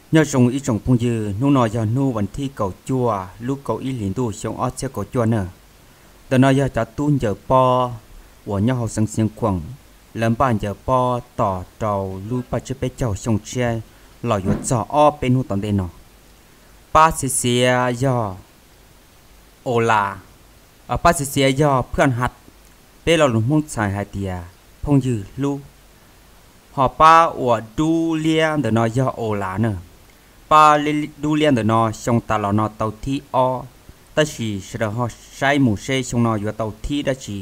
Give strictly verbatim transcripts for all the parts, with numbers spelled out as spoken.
nhớ trong ý trong phong dư nu nói giờ nu vẫn thi cầu chua lúc cầu ý liền tu trong ót xe cầu chua nữa tờ nói giờ trả tuôn giờ po của nhau học sinh sinh quảng lần bàn giờ po tỏ trầu lúc ba chiếc bé chầu trong xe lò yuột giò o bên nu tận đây nọ ba xì xì giờ ô là ở ba xì xì giờ พื่อนหัดbé lò lùng mông xài hai tia phong dư lu họ ba của du liên tờ nói giờ ô là nữa ba du liên de nó trong ta là nó tàu thi o ta chỉ sẽ được họ sai một xe trong nó vừa tàu thi đã chỉ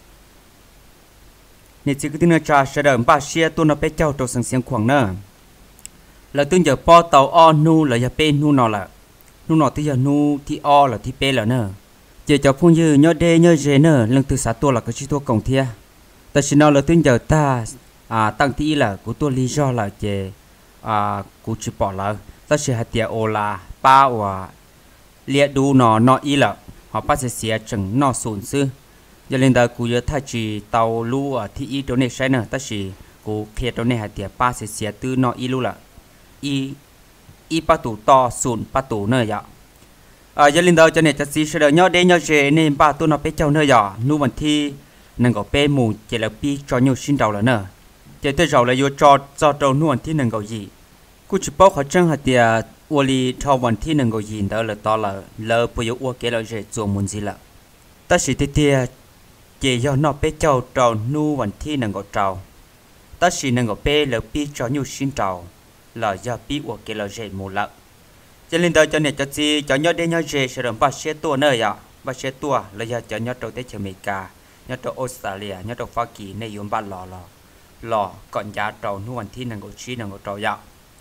nên chỉ cái tiếng cha sẽ được ba xe tôi nó bé trâu trâu sang xiên khoảng nữa là tương giờ po tàu o nu là giờ pe nu nó là nu nó thì giờ nu thi o là thi pe là nữa chỉ cho phong dư nhớ đê nhớ dê nữa lần từ xã tôi là cái chi tôi cổng thia ta chỉ nói là tương giờ ta à tăng thi là của tôi lý do là chỉ à của chỉ bỏ là ta sẽ hạt tiền ô là ba và liệt đủ nó nó ý là họ bắt sẽ xé chừng nó sụn sư cho nên ta cũng nhớ thay chỉ tàu lu ở thị ý chỗ này sai nữa ta chỉ cũng kia chỗ này hạt tiền ba sẽ xé từ nó ý lu là ý ý ba tủ to sụn ba tủ nơi vậy à cho nên ta cho nên ta chỉ sẽ được nhớ đến nhớ chế nên ba tủ nó bé châu nơi vậy nu mình thi nâng có bé mù chỉ là pi cho nhiều xin đầu là nữa chỉ tới rồi là vô cho cho đầu nu mình thi nâng có gì cú chỉ bảo họ chân hạt tiền uo li thaoวันที่หนึ่งก็ยินđó là to là lỡ bây giờ uo kia là dễ做muốn gì là ta chỉ tiếc tiếc chỉ do nó bé trâu trâu nuวันที่หนึ่งก็trâu ta chỉ nâng có bé lỡ bi cho nhiều xin trâu là do bi uo kia là dễ mua lợ cho nên đó cho nên cho gì cho nhau đến nhau dễ sẽ làm ba xe tua nơi ạ ba xe tua là do cho nhau trâu tới châu Mỹ cả nhau trâu Australia nhau trâu Hoa Kỳ này dùng ba lò lò lò còn giá trâu nuวันที่หนึ่งก็chínหนึ่งก็trâu ạ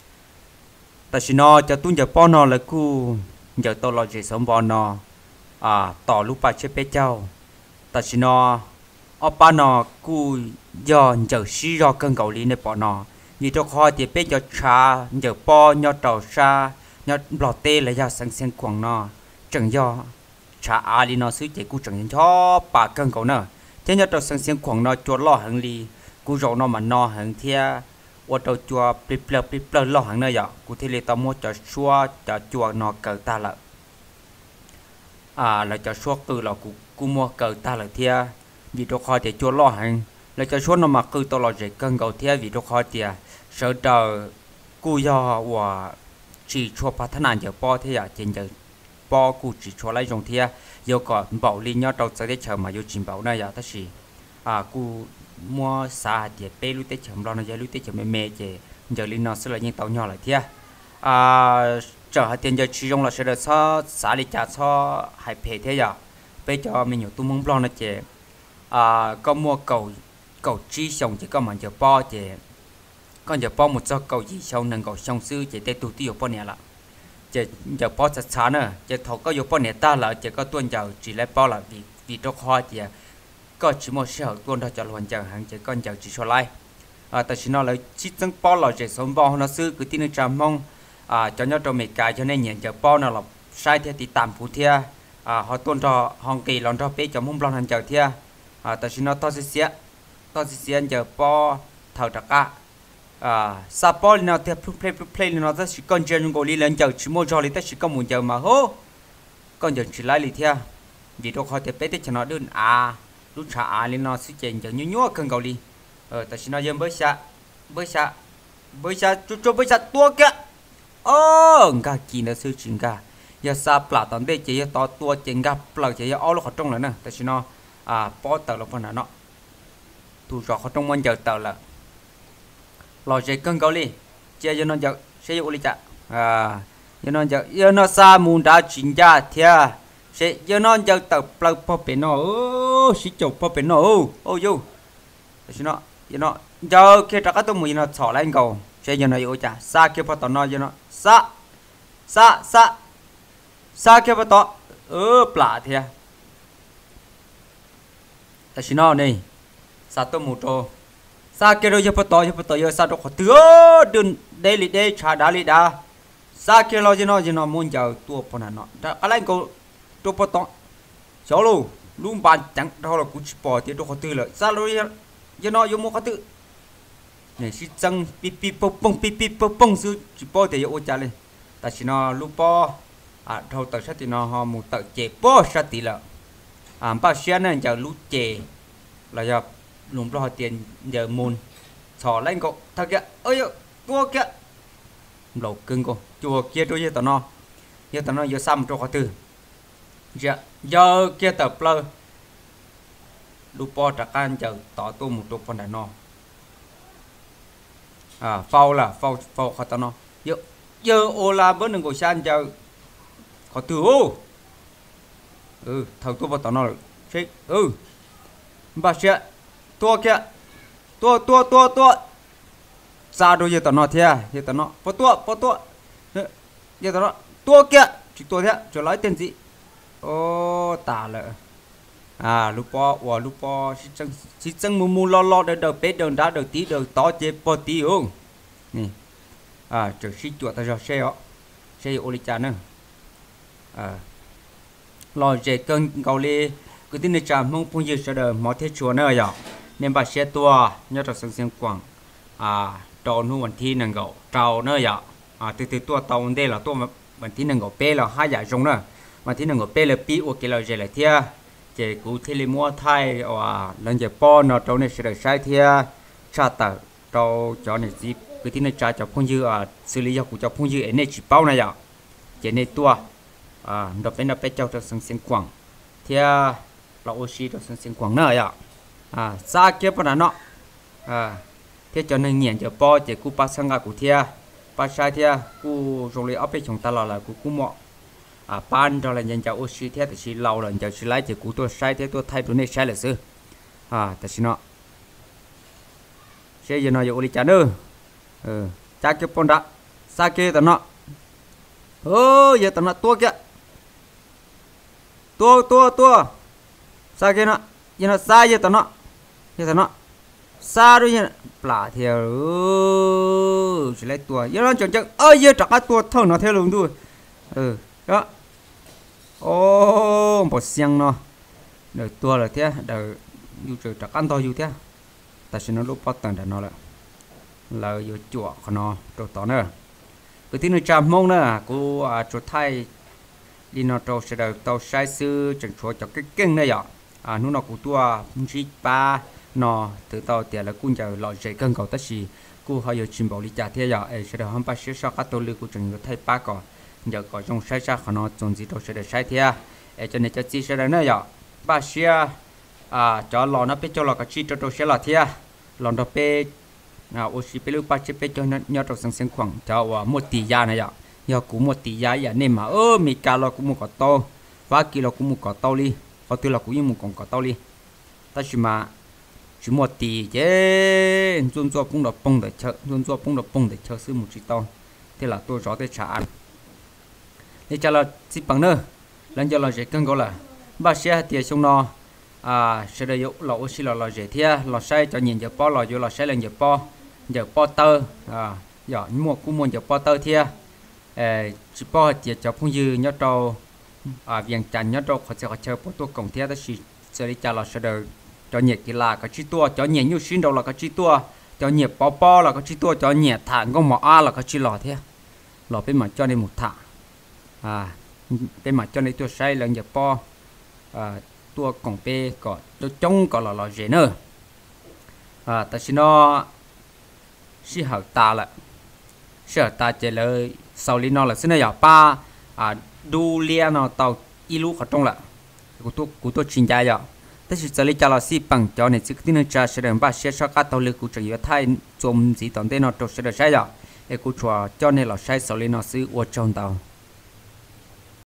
ta chỉ nói cho tôi giờ bao nó là cu giờ tôi lo gì sống bao nó à tỏ lúc ba chế bé châu ta chỉ nói ở ba nó cu giờ giờ xí do cơn cầu lý này bỏ nó như tôi coi thì bé giờ cha giờ bao nhau tàu xa nhau lọt tê là giờ sang sang quảng nó chẳng do cha ali nó xứ chế cu chẳng cho ba cơn cầu nữa thế nhau tàu sang sang quảng nó chuột lo hàng ly cu rau nó mà no hàng thiaว่าตัวจัวปลิบเปลือกปลิบเปลือกหล่อหังเนยอ่ะกูที่เลยต้องมัวจะชัวจะจัวนอเกิดตาละอ่าแล้วจะชัวคือเรากูกูมัวเกิดตาละเทียvìตัวคอจะจัวหล่อหังแล้วจะชัวนอมาคือตัวเราจะเกินเก่าเทียvìตัวคอจะเสด็จกูยอว่าchỉชัวพัฒนาจะป้อเทียเจนจะป้อกูchỉชัวไล่ตรงเทียยก่อนเบาลีนยอดเราจะได้เชิญมาอยู่จิมเบาเนยอ่ะทั้งสี่อ่ากูmua xa thì pe lúc tết chấm lo nó giờ lúc tết chấm mê mê chứ giờ linh nó sẽ là những tàu nhỏ lại thia à chờ hai tiền giờ chỉ dùng là sẽ được cho xã lịch trả cho hai phe thế giờ bây giờ mình nhiều tu mong lo nó chứ à có mua cầu cầu chi xong chỉ có mà giờ po chứ còn giờ po một cho cầu gì xong nâng cầu xong sư chỉ tết tu tiêu po nè là chứ giờ po chặt chắn nữa chứ thầu có nhiều po nè ta là chỉ có tuần giờ chỉ lấy po là vì vì trong kho chứ có chỉ một sự tuân theo cho hoàn chẳng hàng chỉ con chẳng chỉ cho lại à tại chỉ nó là chỉ增bao là chỉ sống bao nó sư cứ tin nó trầm mong à cho nhau trong mấy cái cho nên nhận giờ bao nó là sai theo thì tạm phụ thia à họ tuân theo hong kỳ lon cho bé cho mong lon hàng chờ thia à tại chỉ nó to xíu to xíu giờ bao thầu đặc cả à sa bao nó theo play play play nó ta chỉ con chơi ngồi đi lên chờ chỉ một trò đi ta chỉ có muốn chờ mà hố con giờ chỉ lại đi thia vì đâu khó thì bé thì cho nó đơn à lúc trả lên nó sẽ chèn cho nhúa nhúa cần cầu đi ờ ta chỉ nói dân bơi xa bơi xa bơi xa chú chú bơi xa tua kìa ơ ngà kỳ nó sư chuyện cả giờ xa plà tận đây chỉ to tua chèn gặp plà chỉ ở lúc họ trong là nè ta chỉ nói à bỏ tờ là phần nào nó thu rõ họ trong môn giờ tờ là lò chỉ cần cầu đi chỉ cho nó giờ sẽ vô đi chả à cho nó giờ giờ nó xa muốn đã chuyển ra thia sẽ giờ nó giờ tập plug pop bên nó xí chụp pop bên nó ô yo xí nó giờ nó giờ khi trả cái tôi muốn nó xỏ lên cầu sẽ giờ nó yêu chả xa kia bắt tao nó giờ nó xa xa xa xa kia bắt tao ơ plạ thia ta xí nó này xa tôi một trò xa kia rồi giờ bắt tao giờ bắt tao giờ xa đâu có tứa đừng đây lì đây trả đá lì đá xa kia lo giờ nó giờ nó muốn giờ tua phần nào nó cái này cầu tôi bắt tao cháu luôn luôn bàn chẳng đâu là cũng bỏ tiền đâu có tư lợi sao rồi giờ nó dùng một cái tư này xí chân pi pi bông bông pi pi bông bông sư chỉ bỏ thì ô cha lên ta chỉ nó lúc bỏ à thâu tờ sát thì nó họ một tờ chế bỏ sát thì là à ba xe này giờ lúc chế là giờ lùm lo tiền giờ môn xỏ lên cậu thật kìa ơi tua kìa đầu cưng cô chùa kia đôi giờ tao nó giờ tao nó giờ xăm cho họ từ giờ giờ kia tập lơ lúc bỏ trả can chờ tỏ tôi một chút phần đại nó à phao là phao phao họ tao nó giờ giờ ô là bữa đừng có san chờ họ từ ô ừ thằng tôi vào tao nó chết ừ bà sẽ tua kia tua tua tua tua ra đôi giờ tao nó thế giờ tao nó bỏ tua bỏ tua giờ tao nó tua kia chỉ tua thế cho lấy tiền gì ô tả lợ à lúc po và lúc po chỉ chân chỉ chân mù mù lo lo để đầu bé đầu đá đầu tí đầu to chế po tí không nè à chờ chỉ chuột ta rồi xe ó xe ô li cha nữa à lo chế cơn cầu li cứ tin là chạm mong phong dư sẽ đời mỏ thế chùa nữa vậy nên bà xe tua nhớ cho sân sân quảng à trâu nuวันที่ nâng gạo trâu nữa vậy à từ từ tua tàu đây là tuaวันที่ nâng gạo bé là hai giải rong nữaวันที่ nâng gạo bé là pi ok là gì lại thia chế cú thế li mua thay và lần chế po nó trâu này sẽ được sai thia cha tờ trâu cho này gì cứ tin là cha cho phong dư à xử lý cho cụ cho phong dư ấy này chỉ bao này vậy chế này tua à nó bên nó bé cho cho sân sân quảng thia là oxy cho sân sân quảng nữa vậy à xa kia bọn nó à thế cho nên nghiền cho po chế cú pa sang cụ thia pa sai thia cú rồi lấy ấp bên trong ta là là cú cú mọ à pan cho là nhận cho oxy thế thì chỉ lâu rồi cho chỉ lấy chế cú tôi sai thế tôi thay tôi này sai là sư à thì nó sẽ giờ nó giờ oli chả nữa ừ cha kia bọn đã xa kia tao nó ơ giờ tao nó tua kia tua tua tua xa kia nó giờ nó xa giờ tao nó giờ tao nó xa đôi nhỉ lạ theo ừ chỉ lấy tua giờ nó chẳng chẳng ơi giờ chẳng có tua thằng nó theo luôn thôi ừ đó ô một xiang nó đời tua là thế đời yêu trời chẳng ăn to yêu thế ta xin nó lúc bắt tầng để nó là là yêu chùa của nó đồ tỏ nữa cái tin nó chạm mông nữa cô à chỗ thay đi nó trâu sẽ được tàu sai sư chẳng chúa cho cái kinh này ạ à nó nó của tua chỉ ba nó từ tàu tiền là cũng chờ lòi dậy cân cầu tất gì cô họ yêu chim bảo đi trả thế ạ sẽ được hôm ba sẽ sao các tôi lưu của chẳng thay ba cỏ giờ có trong sai ra của nó trong gì đâu sẽ được sai thế cho nên cho chi sẽ được nữa ạ ba sẽ à cho lò nó biết cho lò cái chi cho tôi sẽ là thế lò nó biết à oxy biết lúc ba sẽ biết cho nó nhớ trong sân sân khoảng cho một tỷ gia này ạ giờ cũng một tỷ giá vậy nên mà ơ mì cà lo cũng một cỏ to vài kilo cũng một cỏ to đi có tiêu là cũng như một con cỏ to đi ta chỉ mà chỉ một tỷ chứ luôn cho cũng được bông để chờ luôn cho cũng được bông để chờ sư một chỉ to thế là tôi rõ tới trả ăn để cho là chỉ bằng nữa lần cho là dễ cân gọi là ba xe tiền xong nó à sẽ được là oxy là là dễ thia là sai cho nhìn giờ po là vô là sai lên giờ po giờ po tơ à giờ mua cũng mua giờ po tơ thia chỉ bỏ tiền cho phong dư nhớ trâu à viên chăn nhớ trâu họ sẽ họ chơi bộ tôi công thế đó chỉ sẽ đi trả là sẽ được cho nhiệt kỳ là có chi tua cho nhiệt như xin đầu là có chi tua cho nhiệt po po là có chi tua cho nhiệt thả con mỏ a là có chi lò thế lò bên mặt cho nên một thả à bên mặt cho nên tôi say là nhiệt po à tua công pe có tôi trông có là lò dễ nữa à ta xin nó chỉ hợp ta là sợ ta chơi lời sau lý nó là xin là ba à đu lia nó tàu ilu ở trong là của tôi của tôi chuyên gia rồi thế thì xử lý cho là si bằng cho nên chỉ tin là sẽ đem ba sẽ cho các tàu lực của trường yếu thay chôm gì tận thế nó trâu sẽ được sai rồi để của chùa cho nên là sai xử lý nó sự ở trong tàu